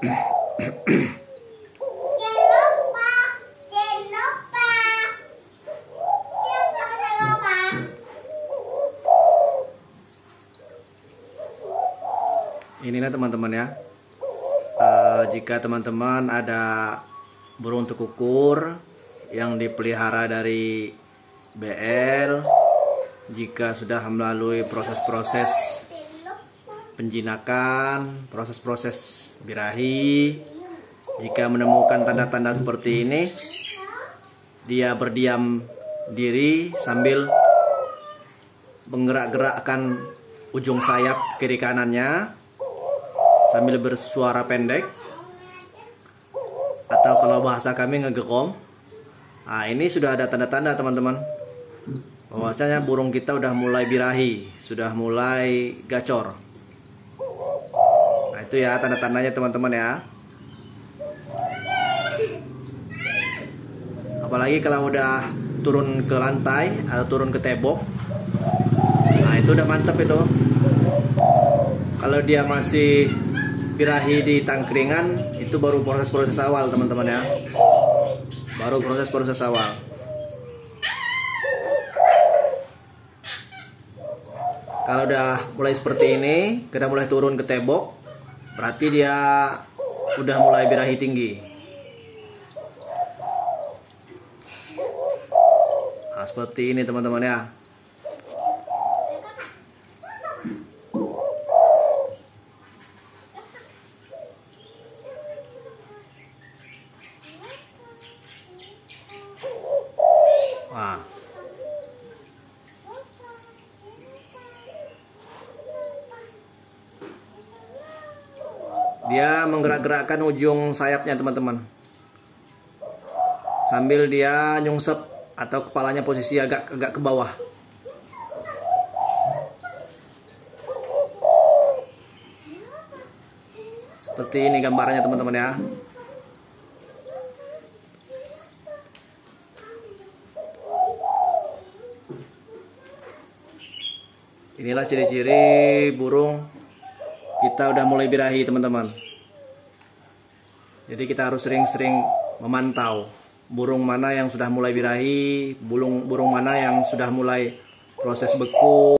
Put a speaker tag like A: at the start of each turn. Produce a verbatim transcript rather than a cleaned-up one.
A: Inilah teman-teman ya, uh, jika teman-teman ada burung tekukur yang dipelihara dari B L, jika sudah melalui proses-proses penjinakan, proses-proses birahi, jika menemukan tanda-tanda seperti ini, dia berdiam diri sambil menggerak-gerakkan ujung sayap kiri kanannya sambil bersuara pendek, atau kalau bahasa kami ngegegom. Nah, ini sudah ada tanda-tanda teman-teman bahwasanya burung kita udah mulai birahi, sudah mulai gacor. Nah, itu ya tanda-tandanya teman-teman ya. Apalagi kalau udah turun ke lantai atau turun ke tembok, nah itu udah mantep itu. Kalau dia masih birahi di tangkringan, itu baru proses-proses awal teman-teman ya, baru proses-proses awal. Kalau udah mulai seperti ini, kita mulai turun ke tembok, berarti dia udah mulai birahi tinggi. Nah, seperti ini teman-teman ya. Wah. Dia menggerak-gerakkan ujung sayapnya teman-teman, sambil dia nyungsep atau kepalanya posisi agak agak ke bawah. Seperti ini gambarnya teman-teman ya. Inilah ciri-ciri burung kita udah mulai birahi teman-teman. Jadi kita harus sering-sering memantau burung mana yang sudah mulai birahi, burung burung mana yang sudah mulai proses beku.